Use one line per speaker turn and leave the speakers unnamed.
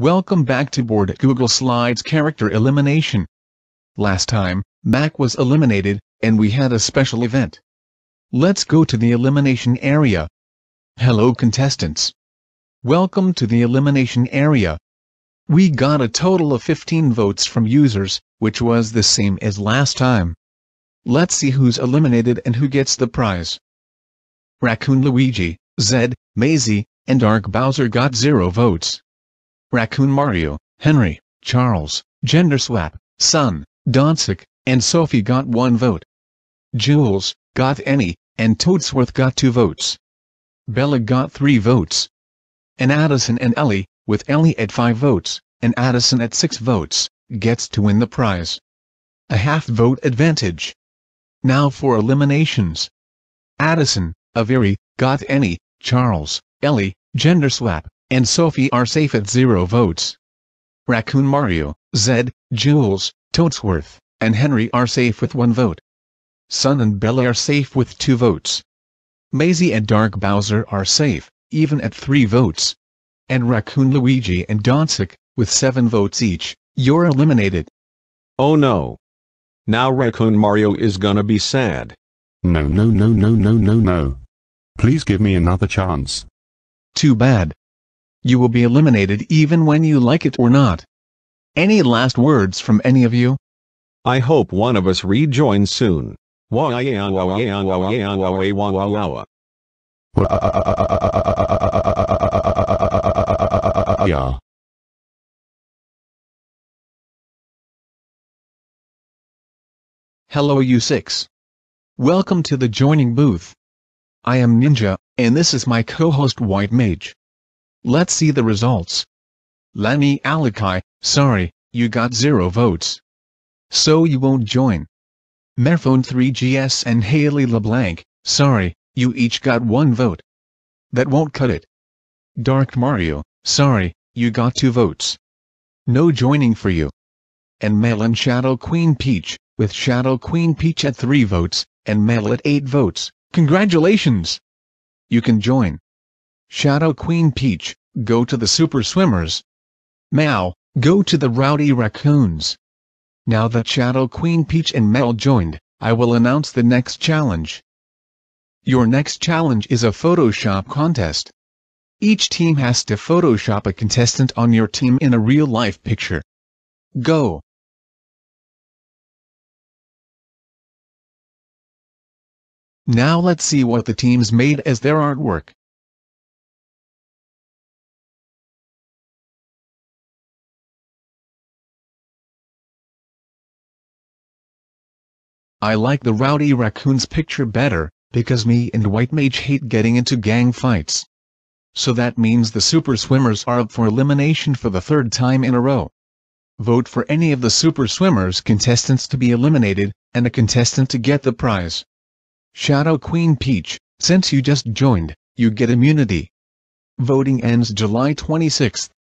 Welcome back to board at Google Slides Character Elimination. Last time, Mac was eliminated, and we had a special event. Let's go to the elimination area. Hello contestants. Welcome to the elimination area. We got a total of 15 votes from users, which was the same as last time. Let's see who's eliminated and who gets the prize. Raccoon Luigi, Zed, Maisie, and Dark Bowser got 0 votes. Raccoon Mario, Henry, Charles, Genderswap, Sun, Donsick, and Sophie got 1 vote. Jules, got any, and Toadsworth got 2 votes. Bella got 3 votes. And Addison and Ellie, with Ellie at 5 votes, and Addison at 6 votes, gets to win the prize. A half-vote advantage. Now for eliminations. Addison, Averi, got any, Charles, Ellie, Genderswap, and Sophie are safe at 0 votes. Raccoon Mario, Zed, Jules, Toadsworth, and Henry are safe with 1 vote. Sun and Bella are safe with 2 votes. Maisie and Dark Bowser are safe, even at 3 votes. And Raccoon Luigi and Donsick, with 7 votes each, you're eliminated.
Oh no. Now Raccoon Mario is gonna be sad.
No. Please give me another chance.
Too bad. You will be eliminated even when you like it or not. Any last words from any of you?
I hope one of us rejoins soon.
Yeah.
Hello you 6. Welcome to the joining booth. I am Ninja, and this is my co-host White Mage. Let's see the results. Lani Alakai, sorry, you got 0 votes. So you won't join. Merphone 3GS and Haley LeBlanc, sorry, you each got 1 vote. That won't cut it. Dark Mario, sorry, you got 2 votes. No joining for you. And Mel and Shadow Queen Peach, with Shadow Queen Peach at 3 votes, and Mel at 8 votes, congratulations! You can join. Shadow Queen Peach, go to the Super Swimmers. Mel, go to the Rowdy Raccoons. Now that Shadow Queen Peach and Mel joined, I will announce the next challenge. Your next challenge is a Photoshop contest. Each team has to Photoshop a contestant on your team in a real-life picture. Go! Now let's see what the teams made as their artwork. I like the Rowdy Raccoons picture better, because me and White Mage hate getting into gang fights. So that means the Super Swimmers are up for elimination for the 3rd time in a row. Vote for any of the Super Swimmers contestants to be eliminated, and a contestant to get the prize. Shadow Queen Peach, since you just joined, you get immunity. Voting ends July 26th.